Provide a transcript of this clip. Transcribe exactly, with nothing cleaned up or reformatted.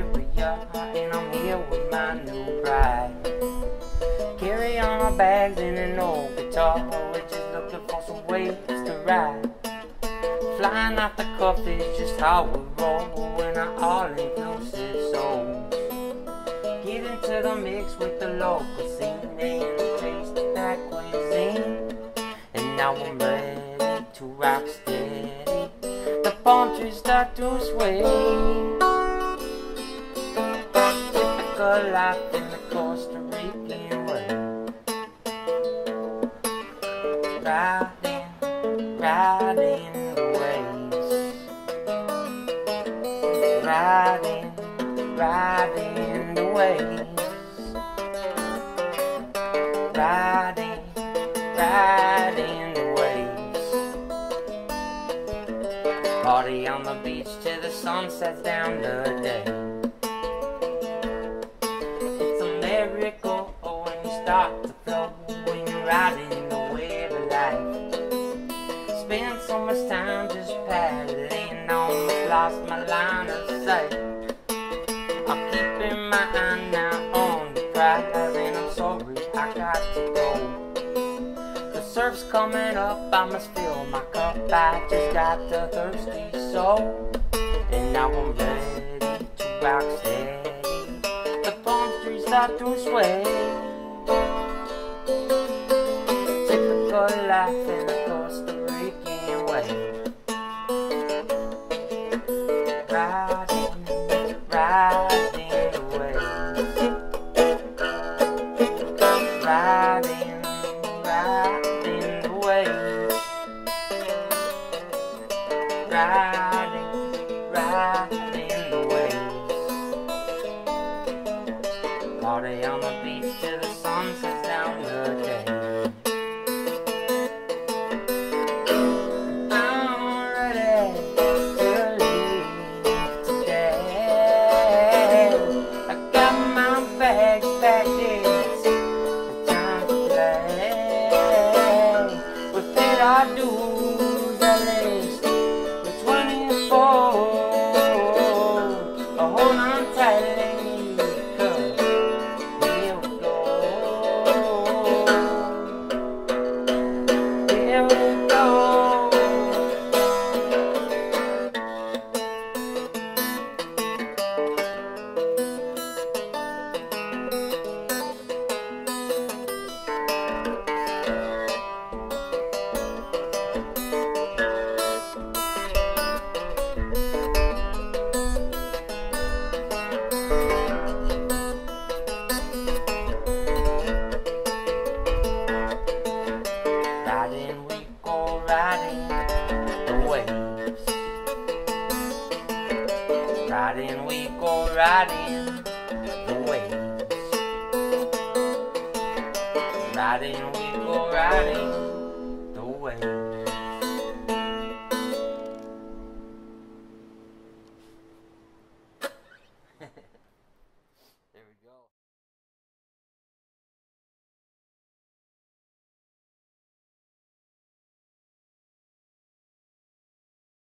area, and I'm here with my new bride. Carry on our bags and an old guitar, we're just looking for some ways to ride. Flying off the cuff is just how we roll in our all-inclusive souls. Get into the mix with the local scene and taste that cuisine. And now I'm ready to rock steady. The palm trees start to sway. Typical life in the Costa Rican way. Riding, riding the waves. Riding, riding the waves. Riding, riding the waves. Party on the beach till the sun sets down the day. It's a miracle when you start to flow, when you're riding the wave of life. Spend so much time just paddling, almost lost my line of sight. I'm keeping my eye now on the prize, and I'm sorry I got to go. The surf's coming up, I must fill my cup. I just got a thirsty soul, and now I'm ready to rock steady. The palm trees start to sway. Typical life in the Costa Rican way. Riding, riding the waves. Riding, riding the waves. Riding, riding the waves. Party on the beach till the sun sets down the day. I'm ready to leave today. I got my bags packed, it's time to play. We paid our dues at least. Hold on tightly, 'cause here we go, here we go. Riding, we go riding the waves. Riding, we go riding the waves. Riding, we go riding